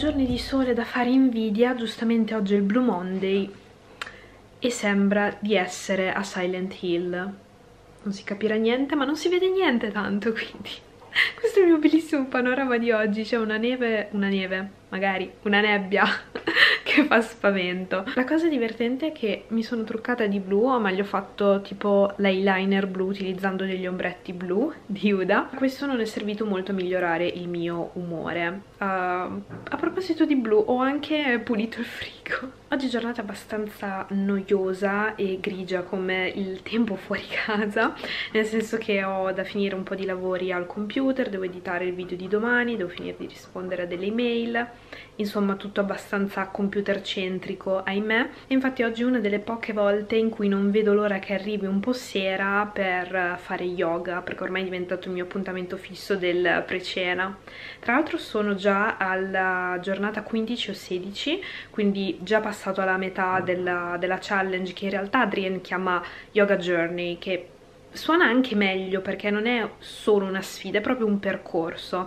giorni di sole da fare invidia. Giustamente oggi è il Blue Monday e sembra di essere a Silent Hill. Non si capirà niente, ma non si vede niente tanto, quindi questo è il mio bellissimo panorama di oggi. C'è una neve, magari una nebbia che fa spavento. La cosa divertente è che mi sono truccata di blu, o meglio ho fatto tipo l'eyeliner blu utilizzando degli ombretti blu di Huda. Questo non è servito molto a migliorare il mio umore. A proposito di blu, ho anche pulito il frigo. Oggi è giornata abbastanza noiosa e grigia come il tempo fuori casa, nel senso che ho da finire un po' di lavori al computer, devo editare il video di domani, devo finire di rispondere a delle email, insomma tutto abbastanza computer centrico, ahimè. E infatti oggi è una delle poche volte in cui non vedo l'ora che arrivi un po' sera per fare yoga, perché ormai è diventato il mio appuntamento fisso del pre-cena. Tra l'altro sono già alla giornata 15 o 16, quindi già passato alla metà della challenge, che in realtà Adrian chiama Yoga Journey, che suona anche meglio perché non è solo una sfida, è proprio un percorso.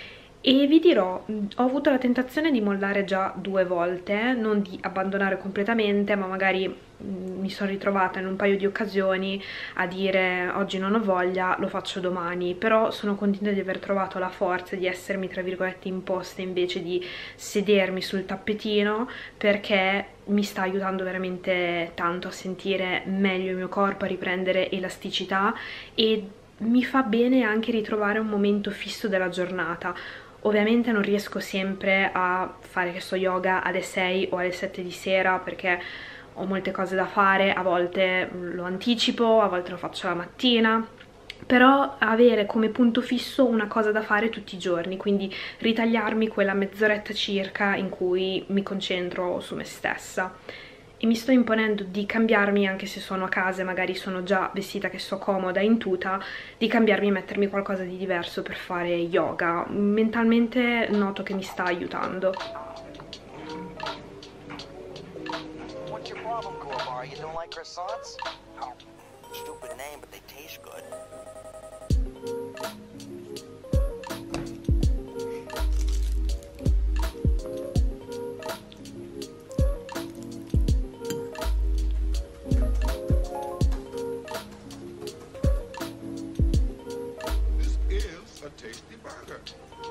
E vi dirò, ho avuto la tentazione di mollare già 2 volte, non di abbandonare completamente, ma magari mi sono ritrovata in un paio di occasioni a dire oggi non ho voglia, lo faccio domani. Però sono contenta di aver trovato la forza di essermi tra virgolette imposta invece di sedermi sul tappetino, perché mi sta aiutando veramente tanto a sentire meglio il mio corpo, a riprendere elasticità, e mi fa bene anche ritrovare un momento fisso della giornata. Ovviamente non riesco sempre a fare questo yoga alle 6 o alle 7 di sera perché ho molte cose da fare, a volte lo anticipo, a volte lo faccio la mattina, però avere come punto fisso una cosa da fare tutti i giorni, quindi ritagliarmi quella mezz'oretta circa in cui mi concentro su me stessa. E mi sto imponendo di cambiarmi, anche se sono a casa e magari sono già vestita che sto comoda in tuta, di cambiarmi e mettermi qualcosa di diverso per fare yoga. Mentalmente noto che mi sta aiutando. What's your problem, Corbar? You don't like croissants? Oh, stupid name, but they taste good. Tasty burger.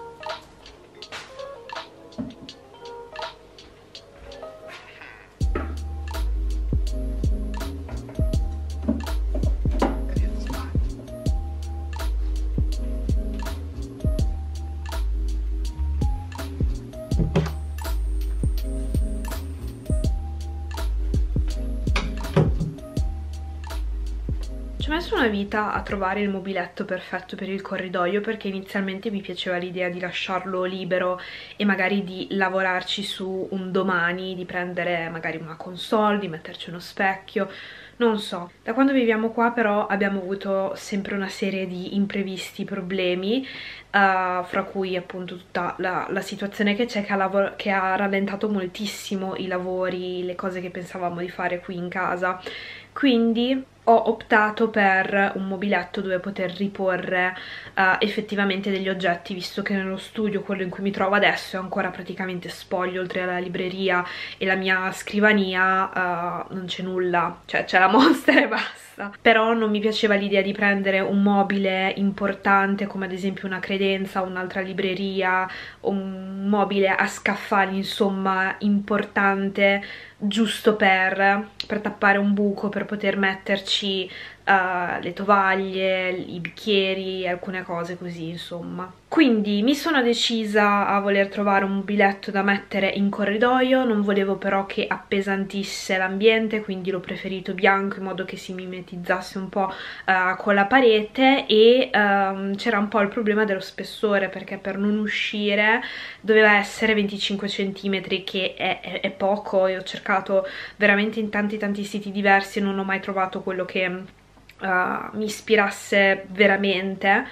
Ci ho messo una vita a trovare il mobiletto perfetto per il corridoio, perché inizialmente mi piaceva l'idea di lasciarlo libero e magari di lavorarci su un domani, di prendere magari una console, di metterci uno specchio, non so. Da quando viviamo qua però abbiamo avuto sempre una serie di imprevisti, problemi, fra cui appunto tutta la situazione che c'è, che ha rallentato moltissimo i lavori, le cose che pensavamo di fare qui in casa. Quindi ho optato per un mobiletto dove poter riporre effettivamente degli oggetti, visto che nello studio, quello in cui mi trovo adesso, è ancora praticamente spoglio. Oltre alla libreria e la mia scrivania non c'è nulla, cioè c'è la Monster e basta. Però non mi piaceva l'idea di prendere un mobile importante come ad esempio una credenza, un'altra libreria, un mobile a scaffali, insomma importante, giusto per tappare un buco, per poter metterci le tovaglie, i bicchieri, alcune cose così, insomma. Quindi mi sono decisa a voler trovare un mobiletto da mettere in corridoio. Non volevo però che appesantisse l'ambiente, quindi l'ho preferito bianco in modo che si mimetizzasse un po' con la parete. E c'era un po' il problema dello spessore, perché per non uscire doveva essere 25 cm, che è poco, e ho cercato veramente in tanti siti diversi e non ho mai trovato quello che mi ispirasse veramente.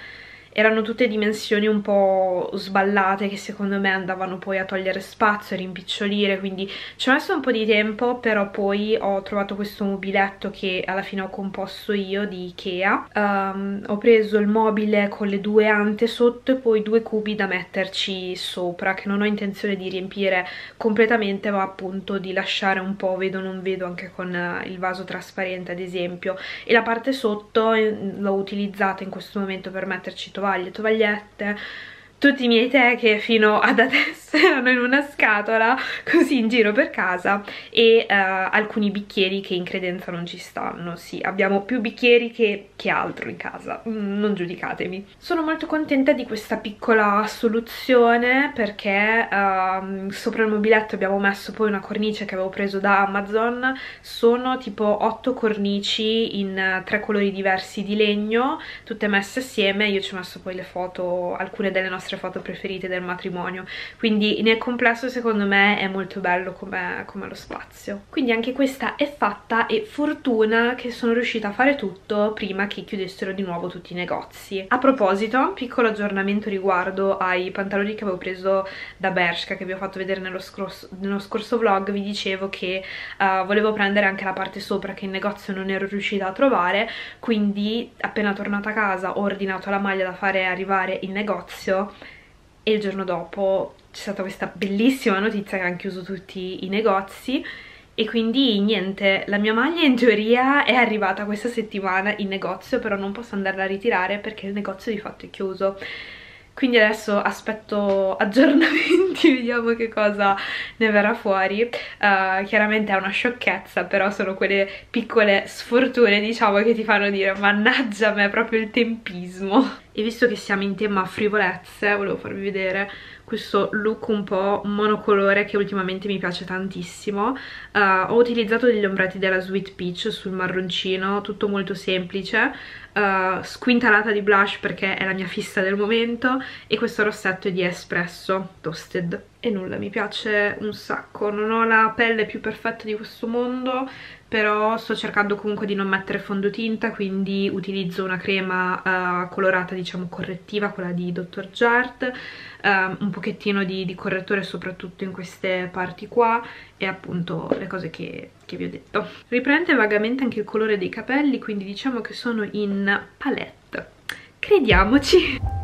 erano tutte dimensioni un po' sballate che secondo me andavano poi a togliere spazio, a rimpicciolire, quindi ci ho messo un po' di tempo, però poi ho trovato questo mobiletto che alla fine ho composto io di Ikea. Ho preso il mobile con le due ante sotto e poi due cubi da metterci sopra, che non ho intenzione di riempire completamente, ma appunto di lasciare un po' vedo non vedo anche con il vaso trasparente ad esempio, e la parte sotto l'ho utilizzata in questo momento per metterci tovaglie, tovagliette, tutti i miei tè che fino ad adesso erano in una scatola così in giro per casa, e alcuni bicchieri che in credenza non ci stanno. Sì, abbiamo più bicchieri che altro in casa, non giudicatemi. Sono molto contenta di questa piccola soluzione perché sopra il mobiletto abbiamo messo poi una cornice che avevo preso da Amazon. Sono tipo 8 cornici in 3 colori diversi di legno, tutte messe assieme. Io ci ho messo poi le foto, alcune delle nostre foto preferite del matrimonio, quindi nel complesso secondo me è molto bello come lo spazio. Quindi anche questa è fatta, e fortuna che sono riuscita a fare tutto prima che chiudessero di nuovo tutti i negozi. A proposito, piccolo aggiornamento riguardo ai pantaloni che avevo preso da Bershka, che vi ho fatto vedere nello scorso vlog. Vi dicevo che volevo prendere anche la parte sopra che in negozio non ero riuscita a trovare, quindi appena tornata a casa ho ordinato la maglia da fare arrivare in negozio, e il giorno dopo c'è stata questa bellissima notizia che hanno chiuso tutti i negozi, e quindi niente, la mia maglia in teoria è arrivata questa settimana in negozio, però non posso andarla a ritirare perché il negozio di fatto è chiuso. Quindi adesso aspetto aggiornamenti, vediamo che cosa ne verrà fuori. Chiaramente è una sciocchezza, però sono quelle piccole sfortune, diciamo, che ti fanno dire mannaggia me, proprio il tempismo. E visto che siamo in tema frivolezze, volevo farvi vedere questo look un po' monocolore che ultimamente mi piace tantissimo. Ho utilizzato degli ombretti della Sweet Peach sul marroncino, tutto molto semplice, squintalata di blush perché è la mia fissa del momento, e questo rossetto è di Espresso Toasted. E nulla, mi piace un sacco. Non ho la pelle più perfetta di questo mondo, però sto cercando comunque di non mettere fondotinta, quindi utilizzo una crema colorata, diciamo correttiva, quella di Dr. Jart, un pochettino di correttore soprattutto in queste parti qua, e appunto le cose che vi ho detto. Riprende vagamente anche il colore dei capelli, quindi diciamo che sono in palette. Crediamoci!